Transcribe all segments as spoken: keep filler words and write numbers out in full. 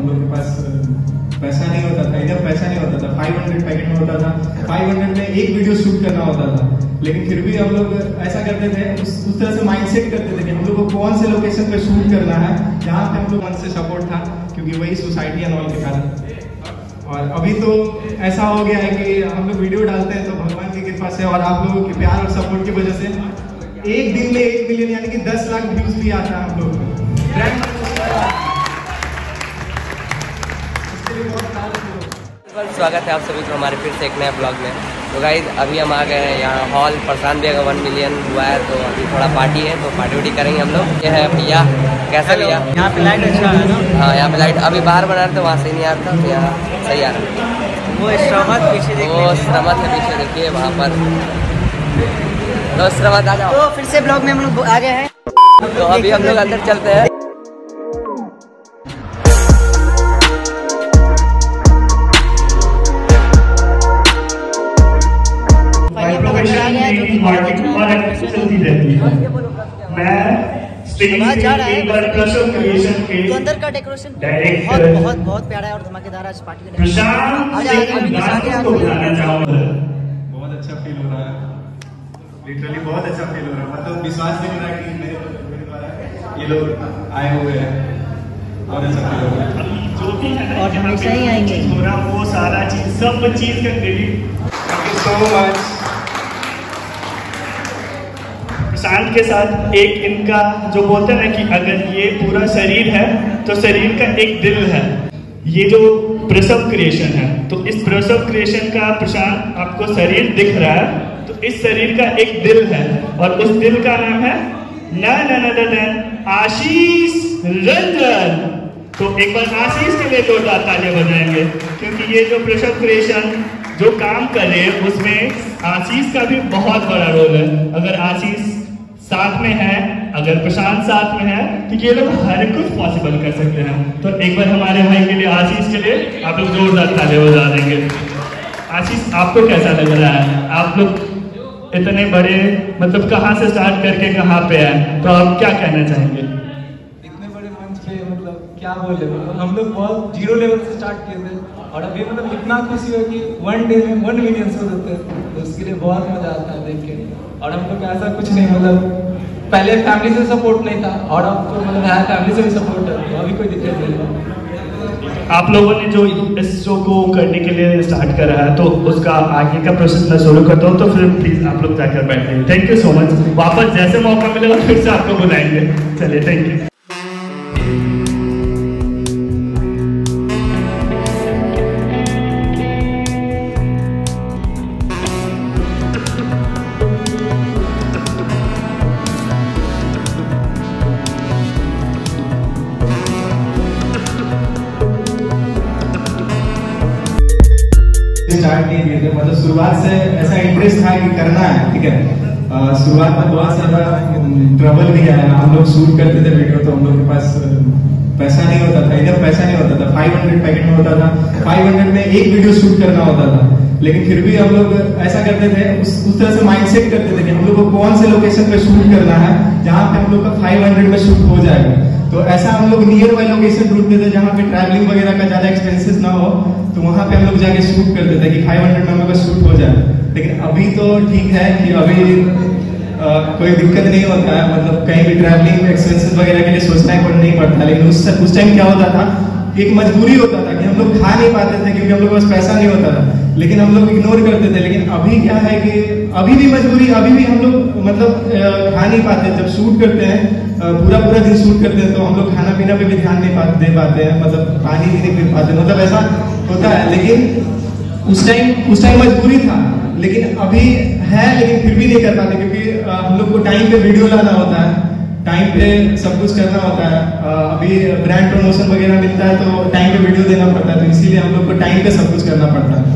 हम लोग के पास पैसा नहीं होता था, इधर पैसा नहीं होता था, पाँच सौ पैकेट में होता था, पाँच सौ में एक वीडियो शूट करना होता था। लेकिन फिर भी हम लोग ऐसा करते थे, उस, उस तरह से माइंडसेट करते थे कि हम लोग को कौन से लोकेशन पे शूट करना है, जहाँ पे हम लोग मन से सपोर्ट था, क्योंकि वही सोसाइटी एंड ऑल के कारण। और अभी तो ऐसा हो गया है कि हम लोग वीडियो डालते हैं तो भगवान की कृपा से और आप लोगों के प्यार और सपोर्ट की वजह से एक दिन में एक मिलियन यानी कि दस लाख व्यूज भी आता है हम लोग को। स्वागत है आप सभी को हमारे फिर से एक नए ब्लॉग में। तो गाइस अभी हम आ गए हैं यहाँ हॉल, प्रशांत भैया का वन मिलियन हुआ है तो अभी थोड़ा पार्टी है, तो पार्टी उटी करेंगे हम लोग। ये है भैया, कैसा भैया? यहाँ पे लाइट अच्छा है ना? हाँ यहाँ पे लाइट अभी बाहर बना रहे थे, वहाँ सही नहीं आ रहा था, यहाँ सही आ रहा है। वो श्रमत पीछे देखिए, वो श्रमत है पीछे देखिए वहाँ पर। तो श्रमत आ जाओ। तो फिर से ब्लॉग में हम लोग आ गए हैं, तो अभी हम लोग अंदर चलते हैं। तो अंदर का डेकोरेशन बहुत बहुत बहुत प्यारा है और धमाकेदार आज पार्टी का डेकोरेशन। बहुत अच्छा फील हो रहा है, लिटरली बहुत अच्छा फील हो रहा है। मतलब विश्वास नहीं हो रहा है कि मेरे मेरे द्वारा ये लोग आए हुए हैं। बहुत अच्छा फील हो रहा है। जो भी है और हमेशा ही आएंगे, वो सारा चीज सब चीज का credit thank you so much. Prashant के साथ एक इनका जो बोलते हैं ना कि अगर ये पूरा शरीर है तो शरीर का एक दिल है। ये जो प्रसव क्रिएशन है, तो इस प्रसव क्रिएशन का प्रशांत आपको शरीर दिख रहा है, तो इस शरीर का एक दिल है और उस दिल का नाम है none other than Ashish Ranjan. तो एक बार आशीष के लिए जोरदार तालियां बजाएंगे, क्योंकि ये जो प्रसव क्रिएशन जो काम कर रहे हैं उसमें आशीष का भी बहुत बड़ा रोल है। अगर आशीष साथ में है, अगर प्रशांत साथ में है, तो ये लोग हर कुछ पॉसिबल कर सकते हैं। तो एक बार हमारे भाई के लिए, आशीष के लिए आप लोग जोरदार तालियां बजा देंगे। आशीष आपको कैसा लग रहा है? आप लोग इतने बड़े मतलब कहाँ से स्टार्ट करके कहाँ पे आए, तो आप क्या कहना चाहेंगे? इतने बड़े मंच पे मतलब क्या बोले, मतलब हम लोग बहुत जीरो लेवल से स्टार्ट किए थे और अभी मतलब इतना खुशी हो कि वन डे में वन मिलियन हो जाते हैं, तो उसके लिए बहुत मजा आता है देख के। और हम लोग ऐसा कुछ नहीं, मतलब पहले फैमिली से सपोर्ट नहीं था और अब तो मतलब है फैमिली से भी सपोर्ट है, तो अभी कोई दिक्कत नहीं है। आप लोगों ने जो इस शो को करने के लिए स्टार्ट करा है, तो उसका आगे का प्रोसेस मैं शुरू करता हूँ, तो फिर प्लीज आप लोग जाकर बैठे। Thank you so much. वापस जैसे मौका मिलेगा फिर से आपको बुलाएंगे। चलिए, थैंक यू। स्टार्ट नहीं किए थे, मतलब शुरुआत से ऐसा इंटरेस्ट था कि करना है, ठीक है। शुरुआत में बहुत सारा ट्रबल भी आया। हम लोग शूट करते थे वीडियो, तो हम लोग के पास पैसा नहीं होता था, इधर पैसा नहीं होता था, पाँच सौ पैकेट में होता था, पाँच सौ में एक वीडियो शूट करना होता था। लेकिन फिर भी हम लोग ऐसा करते थे, उस, उस तरह से माइंडसेट करते थे कि हम लोग को कौन से लोकेशन पे शूट करना है, जहाँ पे हम लोग का पाँच सौ में शूट हो जाएगा। तो ऐसा हम लोग नियर बाय लोकेशन ढूंढते थे जहाँ पे ट्रैवलिंग वगैरह का ज्यादा एक्सपेंसेस ना हो, तो वहाँ पे हम लोग जाके शूट करते थे कि पाँच सौ में हम लोग का शूट हो जाए। लेकिन अभी तो ठीक है कि अभी आ, कोई दिक्कत नहीं होता है, मतलब कहीं भी ट्रैवलिंग एक्सपेंसेस वगैरह के लिए सोचना नहीं पड़ता। लेकिन उस उस टाइम क्या होता था, एक मजबूरी होता था कि हम लोग खा नहीं पाते थे क्योंकि हम लोग के पास पैसा नहीं होता था, लेकिन हम लोग इग्नोर करते थे। लेकिन अभी क्या है कि अभी भी मजबूरी, अभी भी हम लोग मतलब खा नहीं पाते। जब शूट करते हैं, पूरा पूरा दिन शूट करते हैं, तो हम लोग खाना पीना पे भी ध्यान नहीं पाते दे पाते हैं, मतलब पानी भी नहीं पी पाते, मतलब ऐसा होता है। लेकिन उस टाइम उस टाइम मजबूरी था, लेकिन अभी है, लेकिन फिर भी नहीं कर पाते क्योंकि हम लोग को टाइम पे वीडियो लाना होता है, टाइम पे सब कुछ करना होता है। अभी ब्रांड प्रमोशन वगैरह मिलता है तो टाइम पे वीडियो देना पड़ता है, तो इसीलिए हम लोग को टाइम पे सब कुछ करना पड़ता है।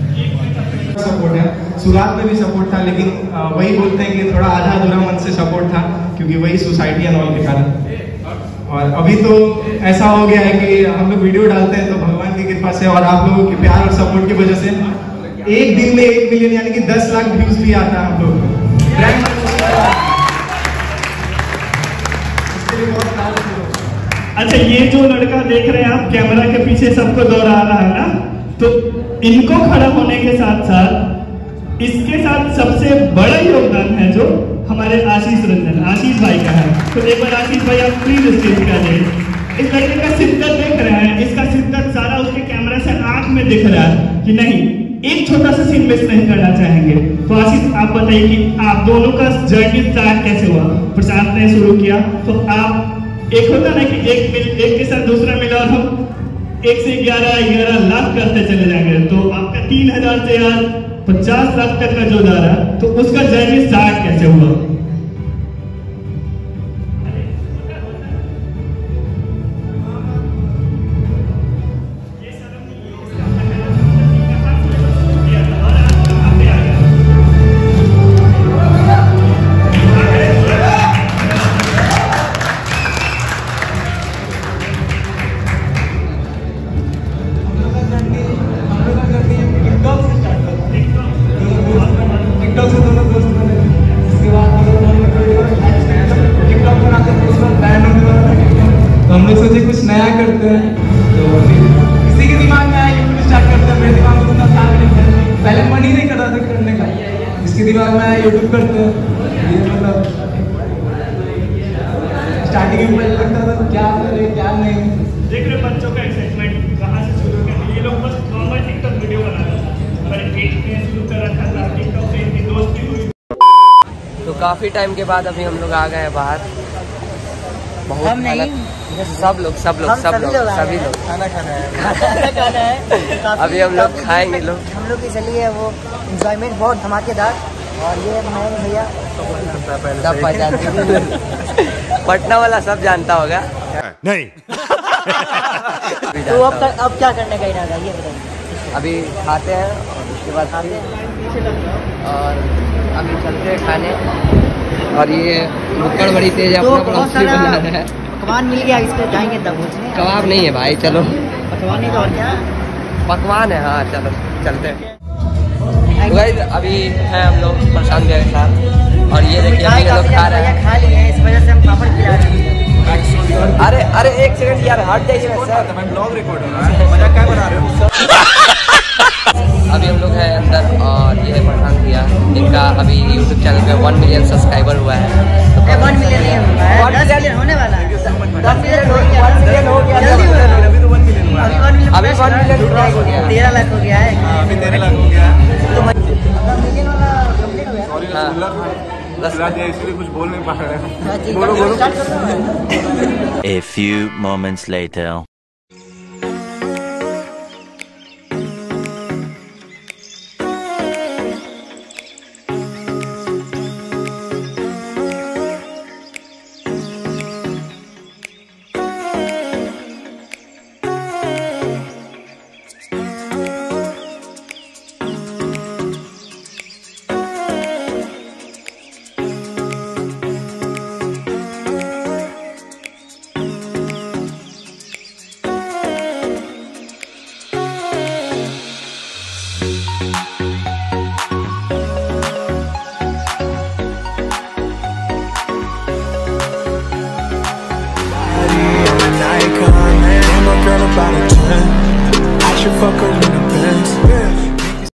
सपोर्ट है, शुरुआत में भी सपोर्ट था, लेकिन वही बोलते हैं कि थोड़ा आधा अधूरा मन से सपोर्ट था, क्योंकि वही सोसाइटी एंड ऑल के कारण। और अभी तो ऐसा हो गया है कि हम लोग वीडियो डालते हैं तो भगवान की कृपा से और आप लोगों के प्यार और सपोर्ट की वजह से एक दिन में एक मिलियन यानी कि दस लाख व्यूज भी आता है हम लोग को। इसके लिए बहुत अच्छा, ये जो लड़का देख रहे हैं आप कैमरा के पीछे सबको दोहरा रहा है ना, तो इनको खड़ा होने के साथ साथ इसके साथ सबसे बड़ा योगदान है जो हमारे आशीष रंजन आशीष भाई का है। तो एक बार आशीष भाई आप प्लीज स्टेज पे आ जाइए। इस लड़के का शिद्दत देख रहे हैं, इसका शिद्दत सारा उसके कैमरा से आंख में दिख रहा है कि नहीं, एक छोटा सा सीन मिस नहीं करना चाहेंगे। तो आशीष आप बताइए कि आप दोनों का जर्नी स्टार्ट कैसे हुआ? प्रशांत ने शुरू किया, तो आप एक होता ना कि एक मिल एक के साथ दूसरा मिला और हम एक से ग्यारह ग्यारह लाख करते चले जाएंगे, तो आपका तीन हजार से आज पचास लाख तक का जो जा रहा है, तो उसका जर्नी स्टार्ट कैसे हुआ? हम लोग सोचे कुछ नया करते हैं, तो किसी के दिमाग में आया यूट्यूब स्टार्ट करते हैं। मेरे दिमाग में उतना था नहीं, पहले मन ही नहीं कर रहा था करने का, इसके दिमाग में आया यूट्यूब करते हैं। ये मतलब स्टार्टिंग में पहले लगता था क्या करे क्या नहीं। देख रहे बच्चों का एक्साइटमेंट कहाँ से शुरू किया? ये लोग बस नॉर्मल टिकटॉक वीडियो बना रहे थे, पर एक ने शुरू कर रखा था टिकटॉक से, इनकी दोस्ती हुई। तो काफ़ी टाइम के बाद अभी हम लोग आ गए हैं बाहर। बहुत हम नहीं, सब लोग सब लोग सब लोग सभी लोग खाना खाना है खाना खाना है अभी हम लोग खाएंगे लोग। हम लोग की चली है वो एंजॉयमेंट बहुत धमाकेदार। और ये महेंद्र भैया सब पहचानते पटना वाला सब जानता होगा नहीं। तो अब तक अब क्या करने का इरादा ये बताइए? अभी खाते हैं और उसके बाद खाते हैं और अभी चलते हैं खाने। और ये मुक्कड़ बड़ी तेज है, तो अपना बड़ा बहुत उससे बना सारा है। पकवान मिल गया, इस पे जाएंगे तब पूछने। कबाब नहीं है भाई, चलो पकवान नहीं तो और क्या पकवान है। हाँ चलो चलते हैं। तो गाइस अभी है हम लोग प्रशांत भैया के साथ, और ये देखिए अभी ये लोग खा रहे हैं। खा लिए हैं, इस वजह से हम पापड़ खिला रहे हैं। अरे अरे एक सेकंड यार, हट जाइए ना सर, मैं ब्लॉग रिकॉर्ड हो रहा है, मजाक क्या बना रहे हो? अभी हम लोग हैं अंदर, और ये है प्रशांत भैया, इनका अभी यूट्यूब चैनल पे वन मिलियन सब्सक्राइबर हुआ है। ए, वन मिलियन नहीं हुआ है, दस मिलियन होने वाला है। दस मिलियन हो गया, वन मिलियन हो गया, जल्दी हो गया। अभी तो वन मिलियन हुआ अभी वन मिलियन अभी वन मिलियन हो गया, तेरह लाख हो गया है। अभी तेरह लाख हो गया। मिलियन वाला कंप्लीट हो गया। सॉरी हाँ। रसगुल्ला था, इसलिए कुछ बोल नहीं पा रहे हैं। हाँ, ठीक है, बोलो बोलो। स्टार्ट कर दो। A few moments later.